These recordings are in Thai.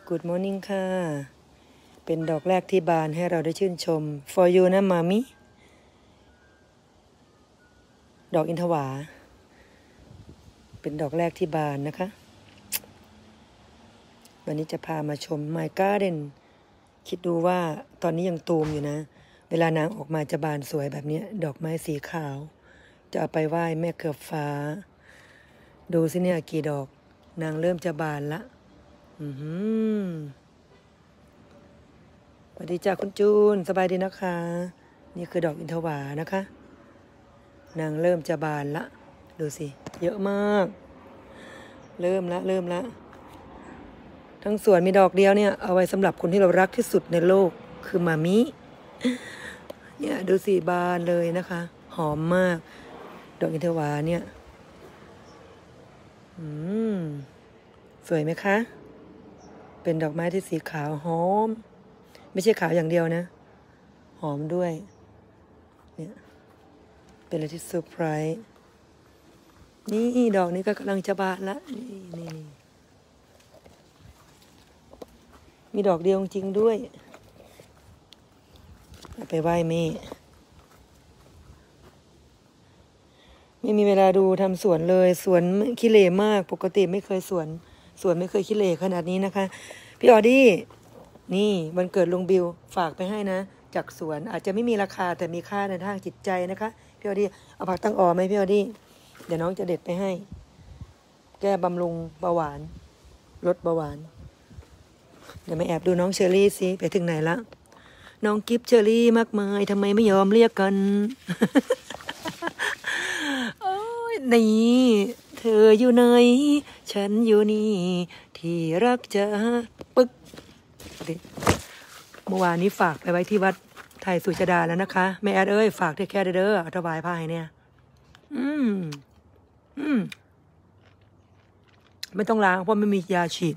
Good morning ค่ะเป็นดอกแรกที่บานให้เราได้ชื่นชม for you นะมามิดอกอินทวาเป็นดอกแรกที่บานนะคะวันนี้จะพามาชม My Garden คิดดูว่าตอนนี้ยังตูมอยู่นะเวลานางออกมาจะบานสวยแบบนี้ดอกไม้สีขาวจะเอาไปไหว้แม่เกือบฟ้าดูสิเนี่ยกี่ดอกนางเริ่มจะบานละสวัสดีจ้าคุณจูนสบายดีนะคะนี่คือดอกอินทวานะคะนางเริ่มจะบานละดูสิเยอะมากเริ่มละทั้งสวนมีดอกเดียวเนี่ยเอาไว้สำหรับคนที่เรารักที่สุดในโลกคือมามิเนี่ยดูสิบานเลยนะคะหอมมากดอกอินทวาเนี่ยสวยไหมคะเป็นดอกไม้ที่สีขาวหอมไม่ใช่ขาวอย่างเดียวนะหอมด้วยเนี่ยเป็นอะไรที่เซอร์ไพรส์นี่ดอกนี้ก็กำลังจะบานละนี่มีดอกเดียวจริงด้วยเอาไปไหว้แม่ไม่มีเวลาดูทำสวนเลยสวนขี้เหร่มากปกติไม่เคยสวนไม่เคยขี้เหร่ขนาดนี้นะคะพี่ออดี้นี่วันเกิดลุงบิวฝากไปให้นะจากสวนอาจจะไม่มีราคาแต่มีค่าในทางจิตใจนะคะพี่ออดี้เอาผักตั้งอ่อไหมพี่ออดี้เดี๋ยวน้องจะเด็ดไปให้แก้บำรุงเบาหวานลดเบาหวานเดี๋ยวมาแอบดูน้องเชอรี่สิไปถึงไหนละน้องกิฟเชอรี่มากมายทำไมไม่ยอมเรียกกัน โอ้ยนี่เธออยู่ไหนฉันอยู่นี่ที่รักจะปึ๊กเมื่อวานนี้ฝากไปไว้ที่วัดไทยสุจดาแล้วนะคะแม่แอดเอ้ยฝากแค่เด้อถวายผ้าให้เนี่ยไม่ต้องล้างเพราะไม่มียาฉีด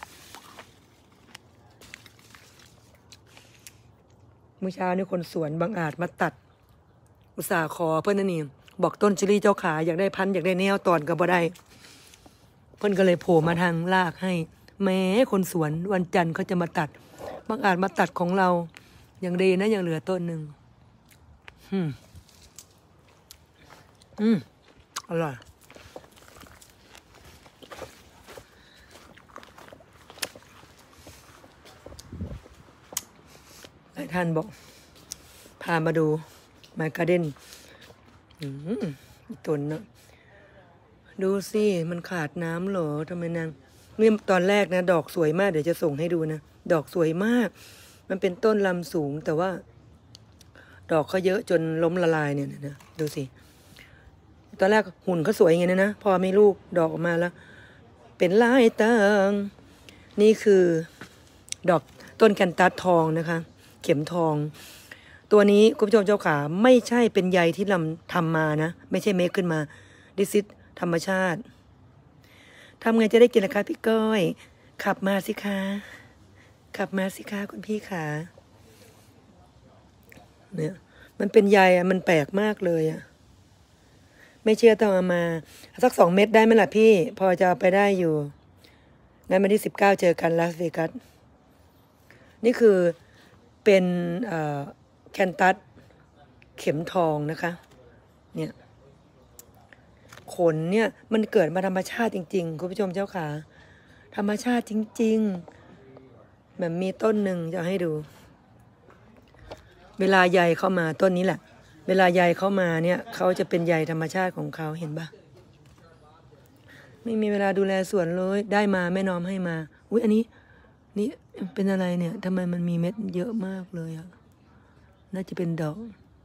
เมื่อเช้านี้คนสวนบางอาจมาตัดอุตส่าห์ขอเพื่อนนี่บอกต้นชิลี่เจ้าขาอยากได้พันอยากได้แนวตอนก็บ่ได้เพื่อนก็เลยโผล่มาทางลากให้แม้คนสวนวันจันทร์เขาจะมาตัดบางอาจมาตัดของเราอย่างดีนะยังเหลือต้นหนึ่งอร่อยหลายท่านบอกพามาดูMy Gardenต้นเนาะดูสิมันขาดน้ำเหรอทำไมนางเนี่ยตอนแรกนะดอกสวยมากเดี๋ยวจะส่งให้ดูนะดอกสวยมากมันเป็นต้นลำสูงแต่ว่าดอกเขาเยอะจนล้มละลายเนี่ยนะดูสิตอนแรกหุ่นเขาสวยอย่างนี้นะพอมีลูกดอกออกมาแล้วเป็นลายต่างนี่คือดอกต้นแคนตัสทองนะคะเข็มทองตัวนี้คุณผู้ชมเจ้าขาไม่ใช่เป็นใยที่ลำทำมานะไม่ใช่เมคขึ้นมาดิซิสธรรมชาติทำไงจะได้กินล่ะคะพี่ก้อยขับมาสิคะคุณพี่ขาเนี่ยมันเป็นใยอ่ะมันแปลกมากเลยอ่ะไม่เชื่อต้องเอามาสัก2 เม็ดได้ไหมล่ะพี่พอจะเอาไปได้อยู่งั้นวันที่19เจอกันลาสเวกัสนี่คือเป็นแคนตัสเข็มทองนะคะเนี่ยขนเนี่ยมันเกิดมาธรรมชาติจริงๆคุณผู้ชมเจ้าขาธรรมชาติจริงๆแบบมีต้นหนึ่งจะให้ดูเวลาใยเข้ามาต้นนี้แหละเวลาใยเข้ามาเนี่ยเขาจะเป็นใยธรรมชาติของเขาเห็นปะไม่มีเวลาดูแลสวนเลยได้มาแม่น้อมให้มาอุ๊ยอันนี้นี่เป็นอะไรเนี่ยทำไมมันมีเม็ดเยอะมากเลยอ่ะน่าจะเป็นดอก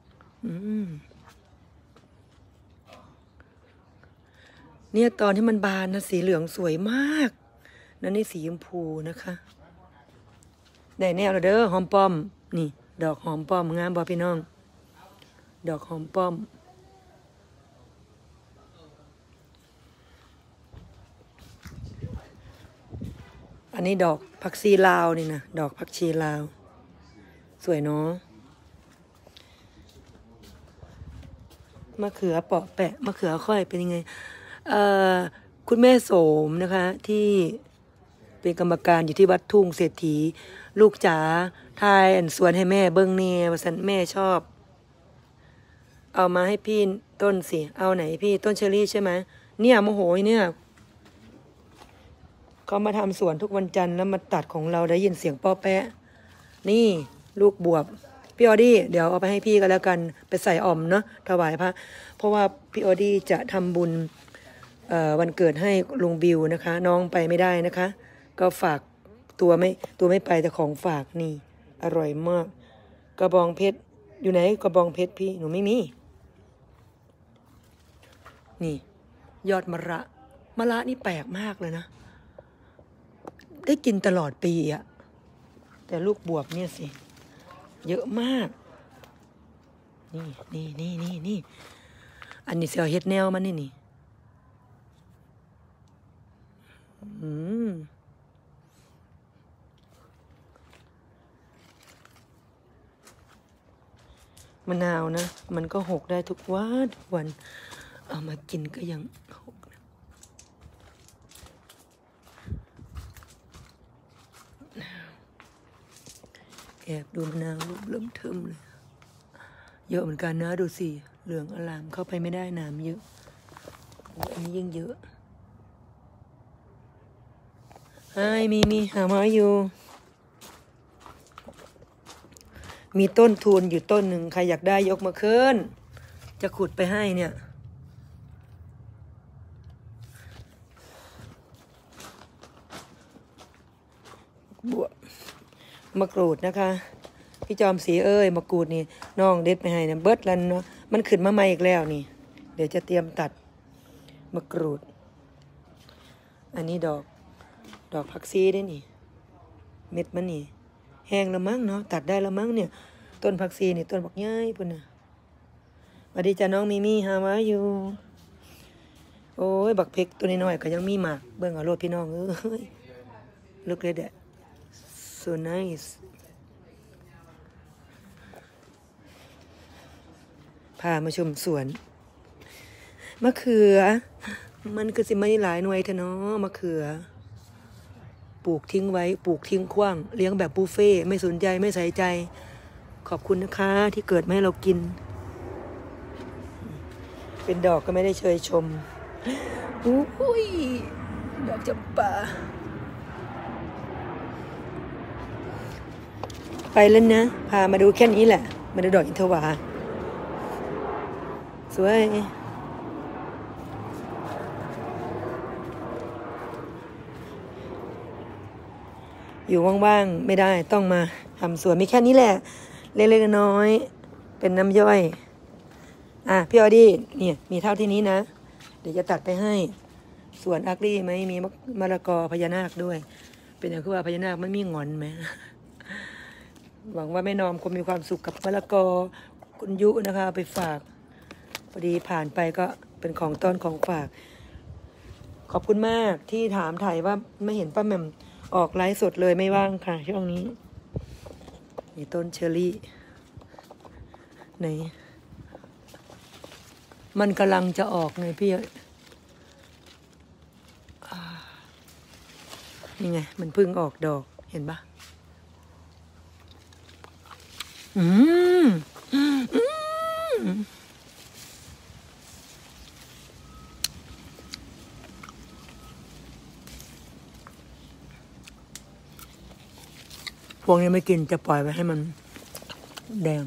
เนี่ยตอนที่มันบานนะสีเหลืองสวยมากนั่นนี่สีชมพูนะคะได้แนวแล้วเด้อหอมป้อมนี่ดอกหอมป้อมงามบ่พี่น้องดอกหอมป้อมอันนี้ดอกผักชีลาวนี่นะดอกผักชีลาวสวยเนาะมะเขือเปาะแปะมะเขือค่อยเป็นยังไงคุณแม่โสมนะคะที่เเป็นกรรมการอยู่ที่วัดทุ่งเศรษฐีลูกจ๋าทายสวนให้แม่เบิ้งเน่ว่าสันแม่ชอบเอามาให้พี่ต้นสิเอาไหนพี่ต้นเชอรี่ใช่ไหมเนี่ยโมโหเนี่ยเขามาทำสวนทุกวันจันทร์แล้วมาตัดของเราได้ยินเสียงป้อแปะนี่ลูกบวบพี่ออดี้เดี๋ยวเอาไปให้พี่กันแล้วกันไปใส่อ่อมเนาะถวายพระเพราะว่าพี่ออดี้จะทำบุญวันเกิดให้ลุงบิวนะคะน้องไปไม่ได้นะคะ ก็ฝากตัวไม่ไปแต่ของฝากนี่อร่อยมากกระบองเพชรอยู่ไหนกระบองเพชรพี่หนูไม่มีนี่ยอดมะระนี่แปลกมากเลยนะได้กินตลอดปีอะแต่ลูกบวบเนี่ยสิเยอะมากนี่อันนี้เสียวเฮ็ดแนวมันนี่มะนาวนะมันก็หกได้ทุกวันเอามากินก็ยังหกนะแอบดูมะนาวลูกเริ่มเทิมเลยเยอะเหมือนกันนะดูสิเหลืองอลามเข้าไปไม่ได้น้ำเยอะอันนี้ยิ่งเยอะมีหาไม้อยู่มีต้นทุนอยู่ต้นหนึ่งใครอยากได้ยกมาขึ้นจะขุดไปให้เนี่ยบวมะกรูดนะคะพี่จอมสีมะกรูดนี่น้องเด็ดไปให้เนี่ยเบิดแล้วเนาะมันขึ้นมาใหม่อีกแล้วนี่เดี๋ยวจะเตรียมตัดมะกรูดอันนี้ดอกผักชีได้นี่เม็ดมันนี่แห้งแล้วมั้งเนาะตัดได้แล้วมั้งเนี่ยต้นผักชีนี่ต้นบักใหญ่พุ่นน่ะสวัสดีจ้าน้องมีหามาอยู่โอ้ยบักเพกตัวน้อยๆก็ยังมีหมากเบิ่งเอาโลดพี่น้องlook at that so nice พามาชมสวนมะเขือมันคือสิไม่หลายหน่วยเถอะเนาะมะเขือปลูกทิ้งไว้ปลูกทิ้งขว้างเลี้ยงแบบบุฟเฟ่ไม่สนใจไม่ใส่ใจขอบคุณนะคะที่เกิดมาให้เรากินเป็นดอกก็ไม่ได้เชยชมอุ้ยดอกจำปาไปแล้วนะพามาดูแค่นี้แหละมาดูดอกอินทวาสวยอยู่ว่างๆไม่ได้ต้องมาทำสวนมีแค่นี้แหละเล็กๆน้อยๆเป็นน้ำย่อยพี่ออดี้เนี่ยมีเท่าที่นี้นะเดี๋ยวจะตัดไปให้สวนอักลี่ไหมมีมะละกอพญานาคด้วยเป็นอย่างคือว่าพญานาคไม่มีงอนไหมหวังว่าแม่นอมคงมีความสุขกับมะละกอคุณยุนะคะไปฝากพอดีผ่านไปก็เป็นของต้นของฝากขอบคุณมากที่ถามถ่ายว่าไม่เห็นป้าแหม่มออกไลฟ์สดเลยไม่ว่างค่ะช่วงนี้มีต้นเชอรี่ไหนมันกำลังจะออกไงพี่นี่ไงมันเพิ่งออกดอกเห็นปะพวกนี้ไม่กินจะปล่อยไว้ให้มันแดง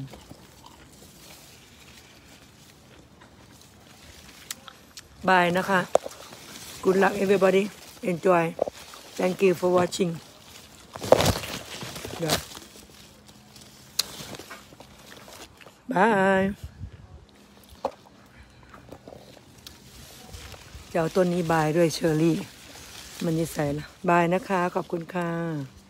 บายนะคะ Good luck everybody enjoy thank you for watching bye จะเอาต้นนี้บายด้วยเชอรี่มันนิสัยละบายนะคะขอบคุณค่ะ